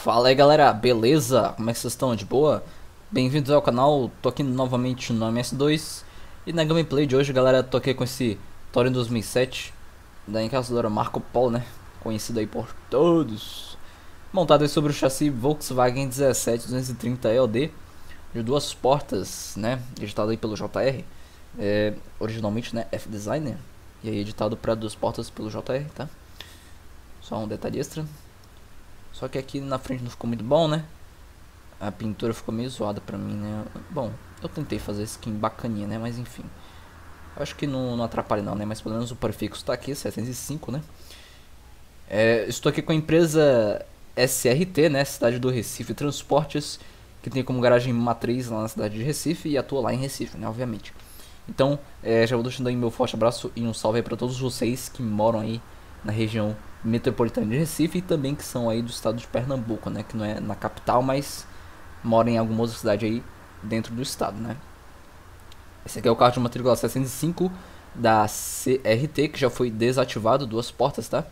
Fala aí galera, beleza? Como é que vocês estão? De boa? Bem-vindos ao canal, tô aqui novamente no MS2. E na gameplay de hoje, galera, tô aqui com esse Touring 2007 da encassadora Marco Polo, né? Conhecido aí por todos. Montado aí sobre o chassi Volkswagen 17230 EOD de duas portas, né? Editado aí pelo JR, originalmente, né? F-Designer. E aí editado para duas portas pelo JR, tá? Só um detalhe extra. Só que aqui na frente não ficou muito bom, né? A pintura ficou meio zoada pra mim, né? Bom, eu tentei fazer skin bacaninha, né? Mas enfim. Eu acho que não atrapalha não, né? Mas pelo menos o prefixo tá aqui, 705, né? Estou aqui com a empresa SRT, né? Cidade do Recife Transportes, que tem como garagem matriz lá na cidade de Recife e atua lá em Recife, né? Obviamente. Então, já vou deixando aí meu forte abraço e um salve aí pra todos vocês que moram aí na região metropolitana de Recife e também que são aí do estado de Pernambuco, né? Que não é na capital, mas moram em alguma outra cidade aí dentro do estado, né? Esse aqui é o carro de matrícula 705 da CRT, que já foi desativado, duas portas, tá?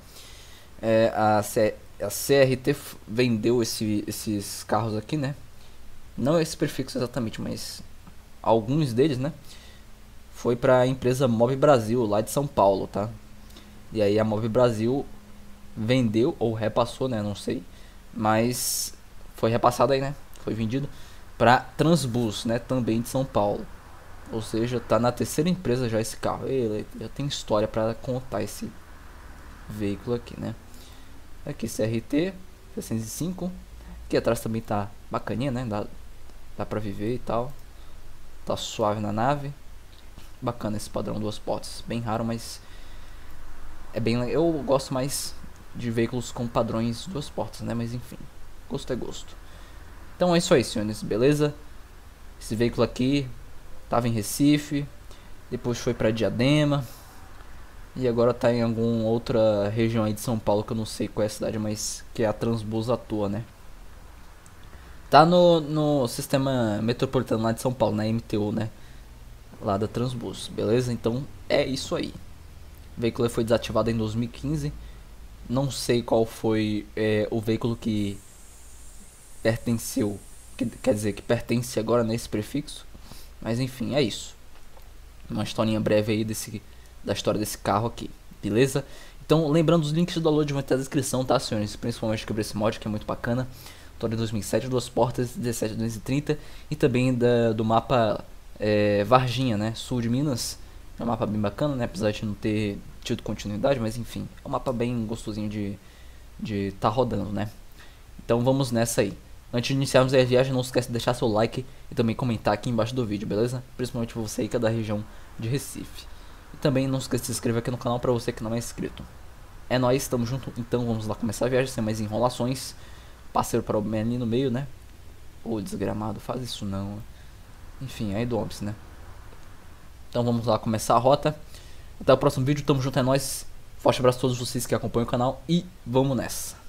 A CRT vendeu esses carros aqui, né? Não esse prefixo exatamente, mas alguns deles, né? Foi para a empresa Mob Brasil, lá de São Paulo, tá? E aí a Mob Brasil vendeu ou repassou, né? Não sei. Mas foi repassado aí, né? Foi vendido para Transbus, né? Também de São Paulo. Ou seja, tá na terceira empresa já esse carro. Ele já tem história para contar esse veículo aqui, né? Aqui CRT 605. Aqui atrás também tá bacaninha, né? Dá pra viver e tal. Tá suave na nave. Bacana esse padrão duas portas. Bem raro, mas é bem. Eu gosto mais de veículos com padrões duas portas, né? Mas enfim, gosto é gosto. Então é isso aí, senhores, beleza? Esse veículo aqui tava em Recife, depois foi para Diadema e agora tá em alguma outra região aí de São Paulo que eu não sei qual é a cidade, mas que é a Transbus atua, né? Tá no sistema metropolitano lá de São Paulo, na MTU, né? Lá da Transbus, beleza? Então é isso aí. O veículo foi desativado em 2015. Não sei qual foi o veículo que pertenceu, quer dizer, que pertence agora nesse prefixo. Mas enfim, é isso. Uma historinha breve aí da história desse carro aqui, beleza? Então, lembrando, os links do download vão estar na descrição, tá, senhores? Principalmente sobre esse mod, que é muito bacana. Torre 2007, duas portas, 17230. E também do mapa Varginha, né? Sul de Minas. É um mapa bem bacana, né? Apesar de não ter tido continuidade, mas enfim. É um mapa bem gostosinho de tá rodando, né? Então vamos nessa aí. Antes de iniciarmos a viagem, não esquece de deixar seu like e também comentar aqui embaixo do vídeo, beleza? Principalmente você aí que é da região de Recife. E também não esqueça de se inscrever aqui no canal para você que não é inscrito. É nóis, tamo junto, então vamos lá começar a viagem sem mais enrolações. Parceiro para o ali no meio, né? Ô, desgramado, faz isso não. Enfim, aí do Ops, né? Então vamos lá começar a rota. Até o próximo vídeo, tamo junto, é nóis. Forte abraço a todos vocês que acompanham o canal e vamos nessa.